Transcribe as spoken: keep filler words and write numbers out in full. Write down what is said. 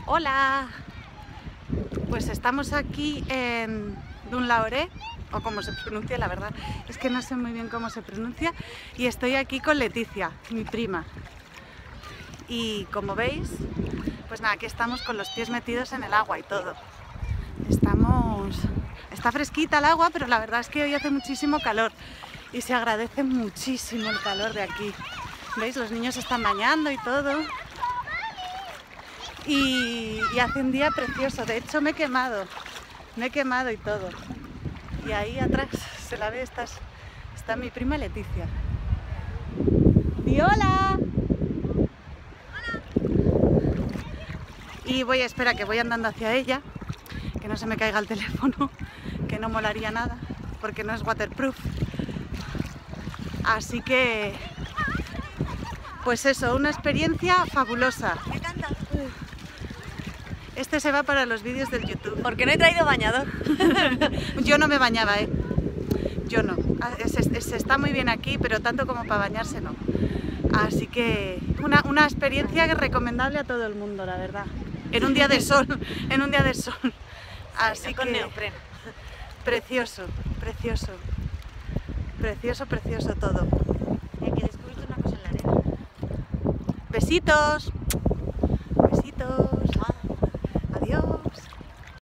Hola, pues estamos aquí en Dunlaoré, o como se pronuncia, la verdad es que no sé muy bien cómo se pronuncia, y estoy aquí con Leticia, mi prima. Y como veis, pues nada, aquí estamos con los pies metidos en el agua y todo. Estamos... Está fresquita el agua, pero la verdad es que hoy hace muchísimo calor y se agradece muchísimo el calor de aquí. ¿Veis? Los niños se están bañando y todo. Y, y hace un día precioso. De hecho me he quemado, me he quemado y todo. Y ahí atrás se la ve, está, está mi prima Leticia. ¡Y hola! Y voy a esperar que voy andando hacia ella, que no se me caiga el teléfono, que no molaría nada, porque no es waterproof. Así que, pues eso, una experiencia fabulosa. Me encanta. Este se va para los vídeos del YouTube. Porque no he traído bañador. Yo no me bañaba, ¿eh? Yo no. Se, se está muy bien aquí, pero tanto como para bañarse no. Así que una, una experiencia recomendable a todo el mundo, la verdad. En un día de sol, en un día de sol. Así sí, con que neopreno. Precioso, precioso. Precioso, precioso todo. Y aquí he descubierto una cosa en la arena. Besitos. Besitos.